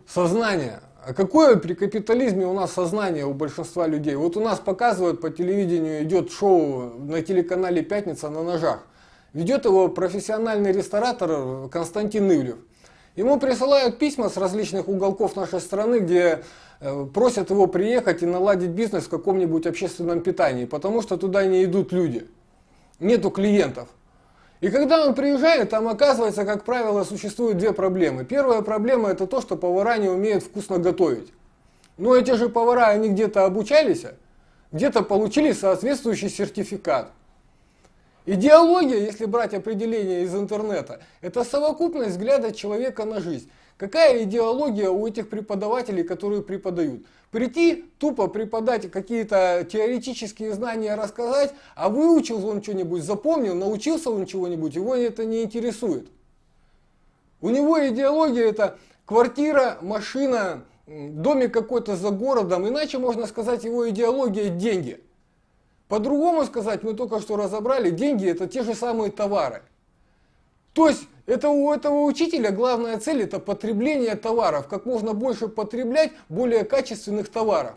Сознание. А какое при капитализме у нас сознание у большинства людей? Вот у нас показывают по телевидению, идет шоу на телеканале «Пятница» на ножах. Ведет его профессиональный ресторатор Константин Ивлев. Ему присылают письма с различных уголков нашей страны, где просят его приехать и наладить бизнес в каком-нибудь общественном питании, потому что туда не идут люди, нету клиентов. И когда он приезжает, там оказывается, как правило, существуют две проблемы. Первая проблема — это то, что повара не умеют вкусно готовить. Но эти же повара, они где-то обучались, где-то получили соответствующий сертификат. Идеология, если брать определение из интернета, это совокупность взгляда человека на жизнь. Какая идеология у этих преподавателей, которые преподают? Прийти, тупо преподать какие-то теоретические знания, рассказать, а выучил он что-нибудь, запомнил, научился он чего-нибудь, его это не интересует. У него идеология — это квартира, машина, домик какой-то за городом, иначе можно сказать, его идеология — деньги. По-другому сказать, мы только что разобрали, деньги — это те же самые товары. То есть это у этого учителя главная цель — это потребление товаров, как можно больше потреблять более качественных товаров.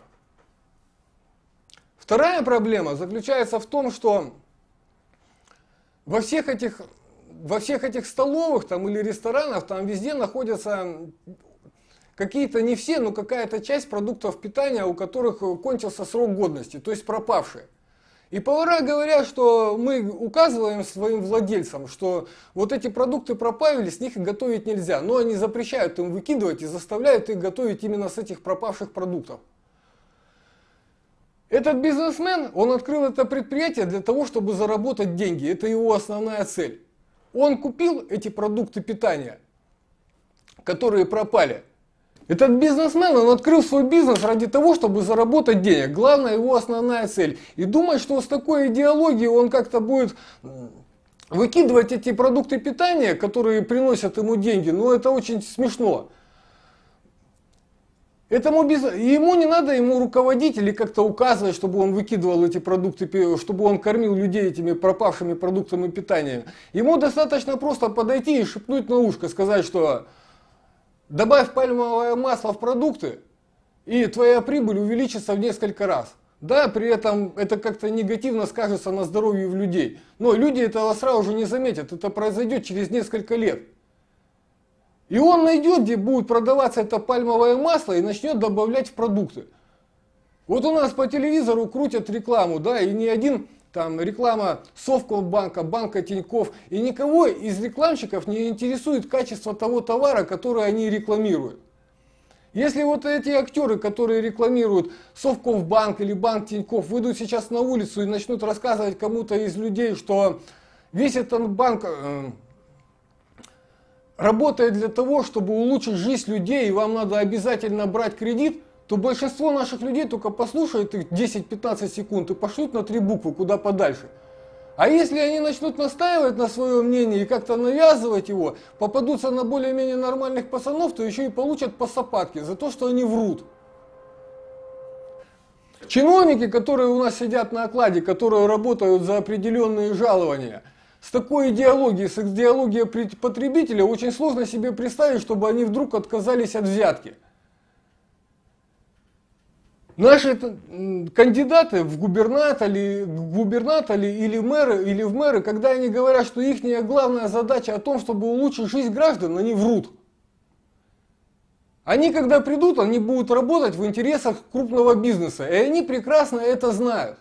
Вторая проблема заключается в том, что во всех этих столовых там, или ресторанах там везде находятся какие-то, не все, но какая-то часть продуктов питания, у которых кончился срок годности, то есть пропавшие. И повара говорят, что мы указываем своим владельцам, что вот эти продукты пропали, с них готовить нельзя. Но они запрещают им выкидывать и заставляют их готовить именно с этих пропавших продуктов. Этот бизнесмен, он открыл это предприятие для того, чтобы заработать деньги. Это его основная цель. Он купил эти продукты питания, которые пропали. Этот бизнесмен, он открыл свой бизнес ради того, чтобы заработать денег. Главная его основная цель. И думать, что с такой идеологией он как-то будет выкидывать эти продукты питания, которые приносят ему деньги, ну это очень смешно. Ему не надо ему руководить или как-то указывать, чтобы он выкидывал эти продукты, чтобы он кормил людей этими пропавшими продуктами питания. Ему достаточно просто подойти и шепнуть на ушко, сказать, что добавь пальмовое масло в продукты, и твоя прибыль увеличится в несколько раз. Да, при этом это как-то негативно скажется на здоровье людей. Но люди этого сразу же не заметят. Это произойдет через несколько лет. И он найдет, где будет продаваться это пальмовое масло, и начнет добавлять в продукты. Вот у нас по телевизору крутят рекламу, да, и не один там реклама Совкомбанка, банка Тинькофф, и никого из рекламщиков не интересует качество того товара, который они рекламируют. Если вот эти актеры, которые рекламируют Совкомбанк или банк Тинькофф, выйдут сейчас на улицу и начнут рассказывать кому-то из людей, что весь этот банк работает для того, чтобы улучшить жизнь людей, и вам надо обязательно брать кредит, то большинство наших людей только послушают их 10-15 секунд и пошлют на 3 буквы куда подальше. А если они начнут настаивать на своем мнении и как-то навязывать его, попадутся на более-менее нормальных пацанов, то еще и получат по сапатке за то, что они врут. Чиновники, которые у нас сидят на окладе, которые работают за определенные жалования, с такой идеологией, с идеологией потребителя, очень сложно себе представить, чтобы они вдруг отказались от взятки. Наши кандидаты в губернаторы или в мэры, когда они говорят, что их главная задача о том, чтобы улучшить жизнь граждан, они врут. Они, когда придут, они будут работать в интересах крупного бизнеса, и они прекрасно это знают.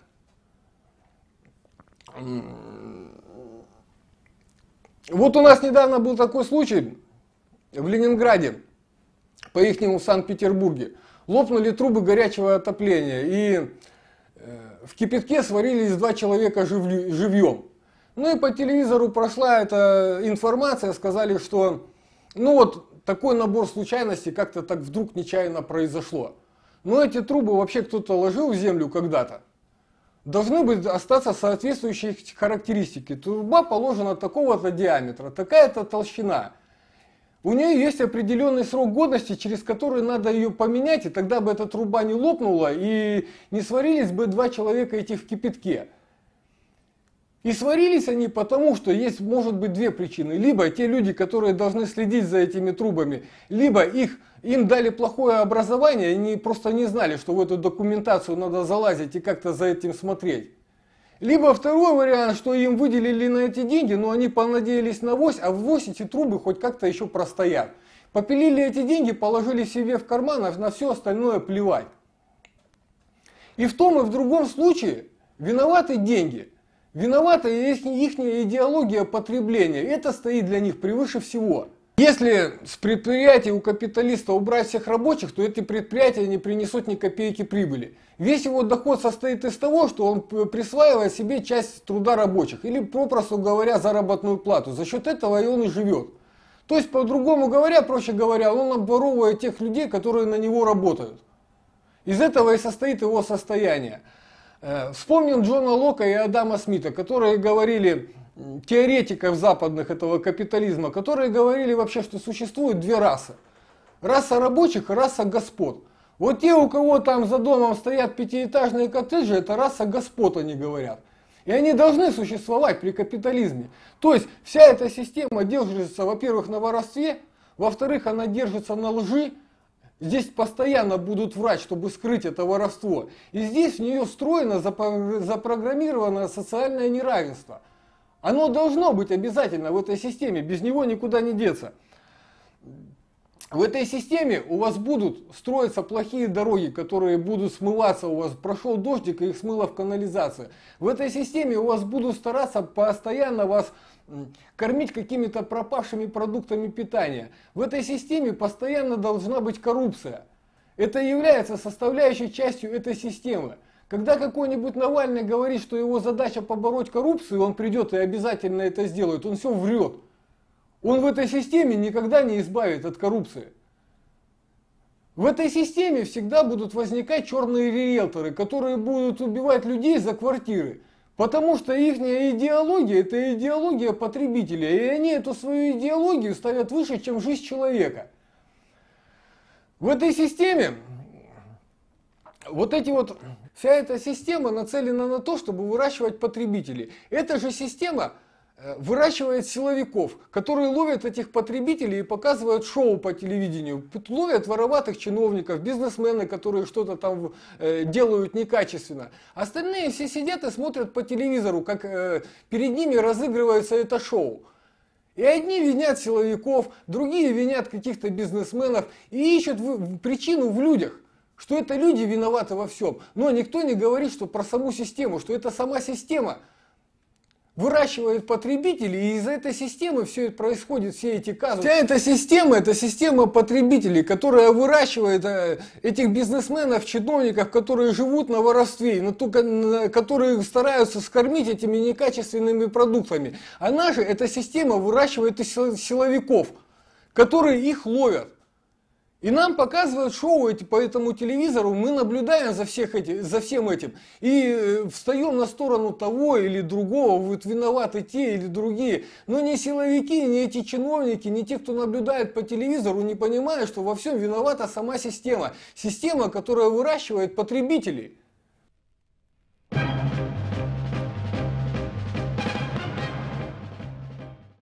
Вот у нас недавно был такой случай в Ленинграде, по-ихнему в Санкт-Петербурге. Лопнули трубы горячего отопления, и в кипятке сварились 2 человека живьем. Ну и по телевизору прошла эта информация, сказали, что ну вот такой набор случайностей как-то так вдруг нечаянно произошло. Но эти трубы вообще кто-то ложил в землю когда-то. Должны быть остаться соответствующие характеристики. Труба положена такого-то диаметра, такая-то толщина. У нее есть определенный срок годности, через который надо ее поменять, и тогда бы эта труба не лопнула, и не сварились бы 2 человека эти в кипятке. И сварились они потому, что есть, может быть, две причины. Либо те люди, которые должны следить за этими трубами, либо им дали плохое образование, и они просто не знали, что в эту документацию надо залазить и как-то за этим смотреть. Либо второй вариант, что им выделили на эти деньги, но они понадеялись на вось, а в вось эти трубы хоть как-то еще простоят. Попилили эти деньги, положили себе в карман, а на все остальное плевать. И в том и в другом случае виноваты деньги. Виновата их идеология потребления. Это стоит для них превыше всего. Если с предприятий у капиталиста убрать всех рабочих, то эти предприятия не принесут ни копейки прибыли. Весь его доход состоит из того, что он присваивает себе часть труда рабочих. Или, попросту говоря, заработную плату. За счет этого и он и живет. То есть, по-другому говоря, проще говоря, он обворовывает тех людей, которые на него работают. Из этого и состоит его состояние. Вспомним Джона Лока и Адама Смита, которые говорили, теоретиков западных этого капитализма, которые говорили вообще, что существует две расы. Раса рабочих и раса господ. Вот те, у кого там за домом стоят пятиэтажные коттеджи, это раса господ, они говорят. И они должны существовать при капитализме. То есть вся эта система держится, во-первых, на воровстве, во-вторых, она держится на лжи. Здесь постоянно будут врать, чтобы скрыть это воровство. И здесь в нее встроено, запрограммировано социальное неравенство. Оно должно быть обязательно в этой системе, без него никуда не деться. В этой системе у вас будут строиться плохие дороги, которые будут смываться у вас. Прошел дождик и их смыло в канализацию. В этой системе у вас будут стараться постоянно вас кормить какими-то пропавшими продуктами питания. В этой системе постоянно должна быть коррупция. Это является составляющей частью этой системы. Когда какой-нибудь Навальный говорит, что его задача побороть коррупцию, он придет и обязательно это сделает, он все врет. Он в этой системе никогда не избавит от коррупции. В этой системе всегда будут возникать черные риэлторы, которые будут убивать людей за квартиры. Потому что их идеология – это идеология потребителя. И они эту свою идеологию ставят выше, чем жизнь человека. В этой системе, вся эта система нацелена на то, чтобы выращивать потребителей. Эта же система выращивает силовиков, которые ловят этих потребителей и показывают шоу по телевидению. Ловят вороватых чиновников, бизнесмены, которые что-то там делают некачественно. Остальные все сидят и смотрят по телевизору, как перед ними разыгрывается это шоу. И одни винят силовиков, другие винят каких-то бизнесменов и ищут причину в людях, что это люди виноваты во всем. Но никто не говорит, что про саму систему, что это сама система выращивает потребителей, и из-за этой системы все это происходит, все эти казусы. Вся эта система, это система потребителей, которая выращивает этих бизнесменов, чиновников, которые живут на воровстве, которые стараются скормить этими некачественными продуктами. Она же, эта система выращивает и силовиков, которые их ловят. И нам показывают шоу по этому телевизору, мы наблюдаем за всем этим и встаем на сторону того или другого, вот виноваты те или другие. Но ни силовики, ни эти чиновники, ни те, кто наблюдает по телевизору, не понимают, что во всем виновата сама система. Система, которая выращивает потребителей.